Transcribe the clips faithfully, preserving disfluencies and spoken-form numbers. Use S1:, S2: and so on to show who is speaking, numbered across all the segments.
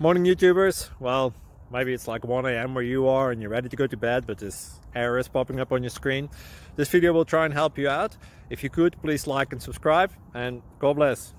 S1: Morning YouTubers. Well, maybe it's like one A M where you are and you're ready to go to bed, but this error is popping up on your screen. This video will try and help you out. If you could, please like and subscribe, and God bless.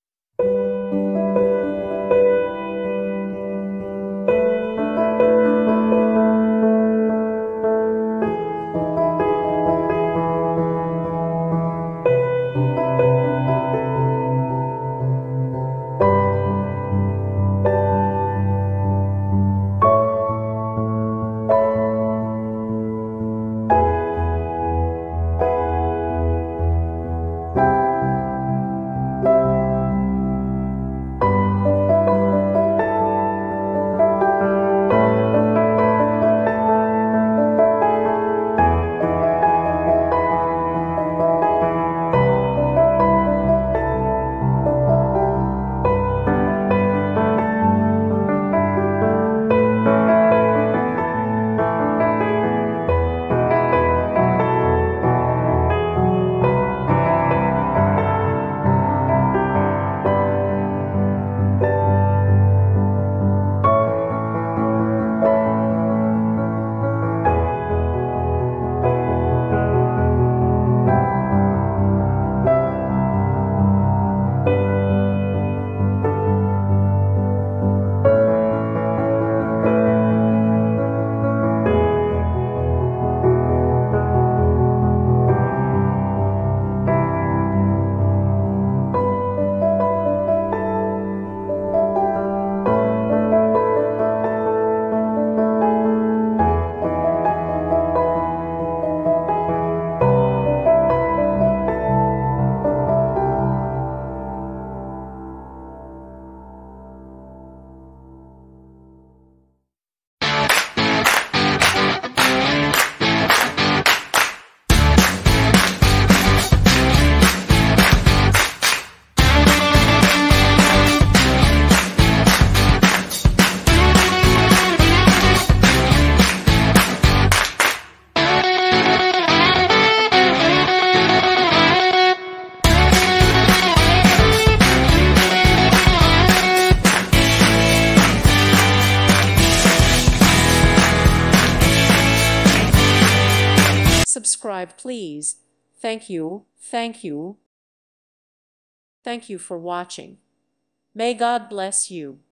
S2: Subscribe, please. Thank you, thank you. Thank you for watching. May God bless you.